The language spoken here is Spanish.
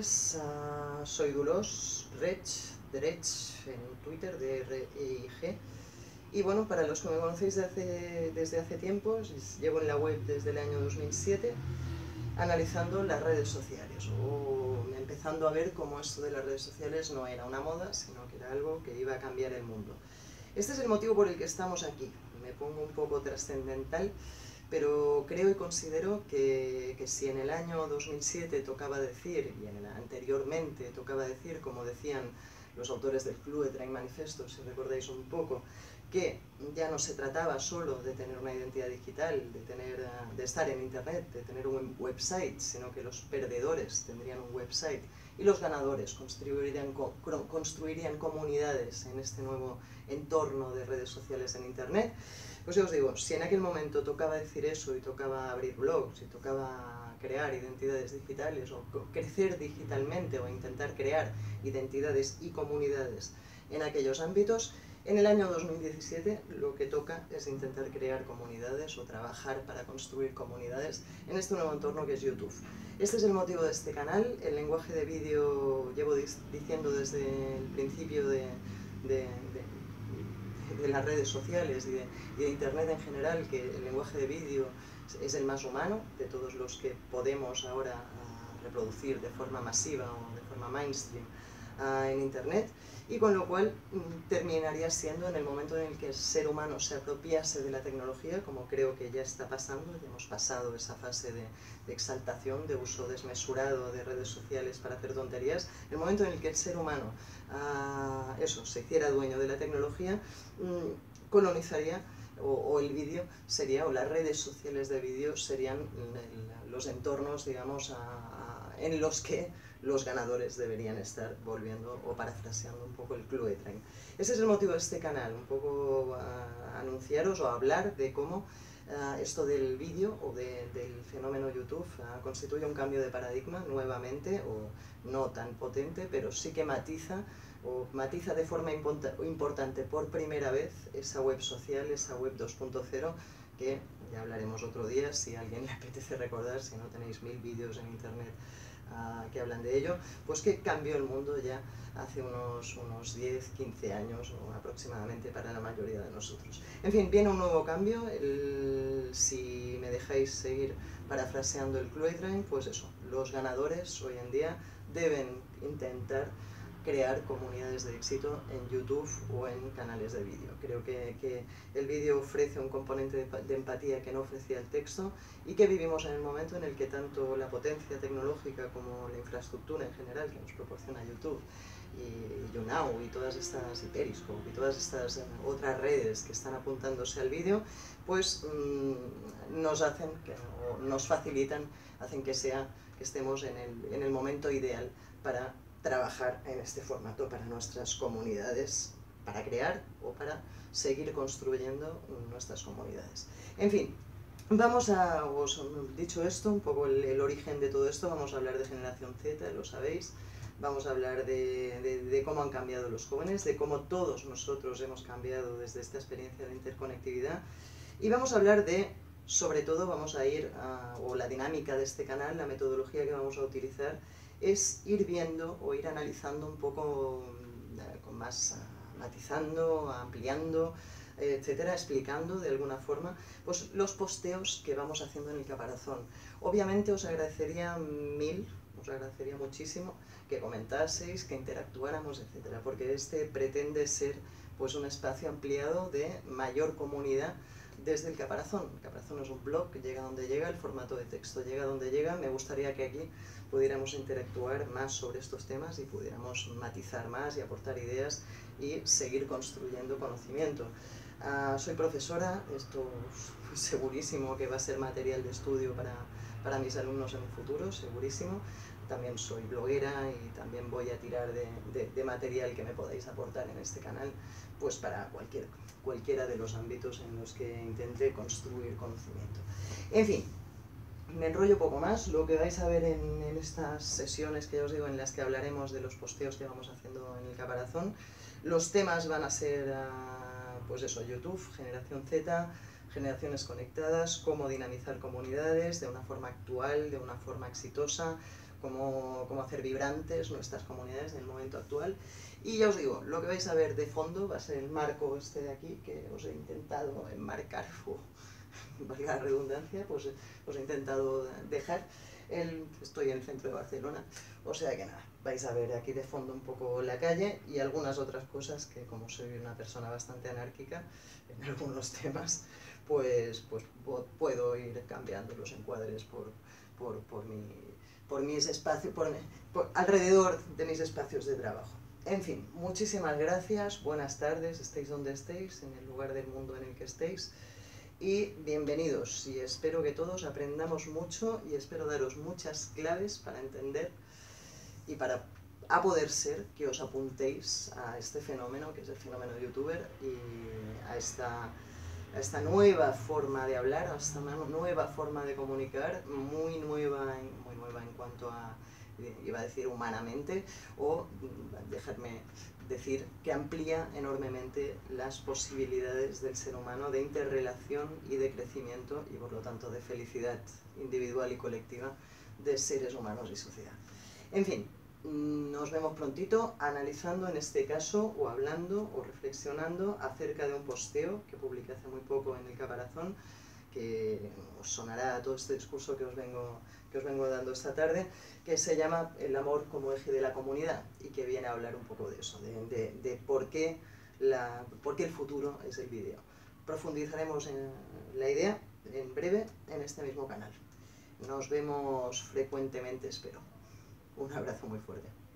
tardes, soy Dulos Rech, de Rech en Twitter, DREIG. Y bueno, para los que me conocéis desde hace tiempo, llevo en la web desde el año 2007 analizando las redes sociales, o empezando a ver cómo esto de las redes sociales no era una moda, sino que era algo que iba a cambiar el mundo. Este es el motivo por el que estamos aquí. Me pongo un poco trascendental, pero creo y considero que si en el año 2007 tocaba decir, y anteriormente tocaba decir, como decían los autores del Clue Train Manifesto, si recordáis un poco, que ya no se trataba solo de tener una identidad digital, de estar en internet, de tener un website, sino que los perdedores tendrían un website y los ganadores construirían comunidades en este nuevo entorno de redes sociales en internet. Pues yo os digo, si en aquel momento tocaba decir eso y tocaba abrir blogs y tocaba crear identidades digitales o crecer digitalmente o intentar crear identidades y comunidades en aquellos ámbitos, en el año 2017 lo que toca es intentar crear comunidades o trabajar para construir comunidades en este nuevo entorno que es YouTube. Este es el motivo de este canal. El lenguaje de vídeo, llevo diciendo desde el principio de las redes sociales y de internet en general, que el lenguaje de vídeo es el más humano de todos los que podemos ahora reproducir de forma masiva o de forma mainstream en internet, y con lo cual terminaría siendo en el momento en el que el ser humano se apropiase de la tecnología, como creo que ya está pasando, ya hemos pasado esa fase de exaltación, de uso desmesurado de redes sociales para hacer tonterías. El momento en el que el ser humano se hiciera dueño de la tecnología, colonizaría, o el vídeo sería, o las redes sociales de vídeo serían los entornos, digamos, en los que los ganadores deberían estar, volviendo o parafraseando un poco el Clue Train. Ese es el motivo de este canal, un poco anunciaros o hablar de cómo esto del vídeo o del fenómeno YouTube constituye un cambio de paradigma nuevamente, o no tan potente, pero sí que matiza de forma importante por primera vez esa web social, esa web 2.0, que ya hablaremos otro día si a alguien le apetece recordar, si no tenéis 1000 vídeos en internet que hablan de ello, pues que cambió el mundo ya hace unos 10, 15 años o aproximadamente para la mayoría de nosotros. En fin, viene un nuevo cambio. Si me dejáis seguir parafraseando el Clue Train, pues eso, los ganadores hoy en día deben intentar crear comunidades de éxito en YouTube o en canales de vídeo. Creo que el vídeo ofrece un componente de empatía que no ofrecía el texto, y que vivimos en el momento en el que tanto la potencia tecnológica como la infraestructura en general que nos proporciona YouTube y YouNow y todas estas, y Periscope y todas estas otras redes que están apuntándose al vídeo, pues nos facilitan, hacen que estemos en el momento ideal para trabajar en este formato para nuestras comunidades, para crear o para seguir construyendo nuestras comunidades. En fin, dicho esto, un poco el origen de todo esto, vamos a hablar de generación Z, lo sabéis. Vamos a hablar de cómo han cambiado los jóvenes, de cómo todos nosotros hemos cambiado desde esta experiencia de interconectividad. Y vamos a hablar sobre todo, o la dinámica de este canal, la metodología que vamos a utilizar, es ir viendo o ir analizando un poco con más, matizando, ampliando, etcétera, explicando de alguna forma pues los posteos que vamos haciendo en el caparazón. Obviamente os agradecería muchísimo que comentaseis, que interactuáramos, etcétera, porque este pretende ser pues un espacio ampliado de mayor comunidad desde el caparazón. El caparazón es un blog que llega donde llega, el formato de texto llega donde llega. Me gustaría que aquí pudiéramos interactuar más sobre estos temas y pudiéramos matizar más y aportar ideas y seguir construyendo conocimiento. Soy profesora, esto segurísimo que va a ser material de estudio para mis alumnos en un futuro, segurísimo. También soy bloguera y también voy a tirar de material que me podáis aportar en este canal, pues para cualquiera de los ámbitos en los que intente construir conocimiento. En fin, me enrollo poco más. Lo que vais a ver en estas sesiones que ya os digo, en las que hablaremos de los posteos que vamos haciendo en el caparazón, los temas van a ser, pues eso, YouTube, generación Z, generaciones conectadas, cómo dinamizar comunidades de una forma actual, de una forma exitosa, cómo hacer vibrantes nuestras comunidades en el momento actual. Y ya os digo, lo que vais a ver de fondo va a ser el marco este de aquí, que os he intentado enmarcar, valga la redundancia, pues os he intentado dejar. Estoy en el centro de Barcelona, o sea que nada, vais a ver aquí de fondo un poco la calle y algunas otras cosas que, como soy una persona bastante anárquica en algunos temas, pues puedo ir cambiando los encuadres por mis espacios, alrededor de mis espacios de trabajo. En fin, muchísimas gracias, buenas tardes, estéis donde estéis, en el lugar del mundo en el que estéis, y bienvenidos, y espero que todos aprendamos mucho y espero daros muchas claves para entender y para, a poder ser, que os apuntéis a este fenómeno, que es el fenómeno youtuber, y a esta nueva forma de hablar, a esta nueva forma de comunicar, muy nueva en cuanto a, iba a decir humanamente, o dejadme decir que amplía enormemente las posibilidades del ser humano de interrelación y de crecimiento y por lo tanto de felicidad individual y colectiva de seres humanos y sociedad. En fin, nos vemos prontito analizando en este caso o hablando o reflexionando acerca de un posteo que publiqué hace muy poco en el Caparazón, que os sonará todo este discurso que os vengo dando esta tarde, que se llama El amor como eje de la comunidad y que viene a hablar un poco de eso, de por qué el futuro es el vídeo. Profundizaremos en la idea en breve en este mismo canal. Nos vemos frecuentemente, espero. Un abrazo muy fuerte.